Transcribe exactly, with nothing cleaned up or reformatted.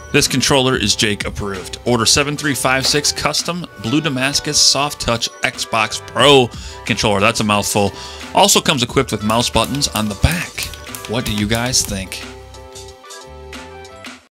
This controller is Jake approved. Order seven three five six custom Blue Damascus Soft Touch Xbox Pro Controller. That's a mouthful. Also comes equipped with mouse buttons on the back. What do you guys think?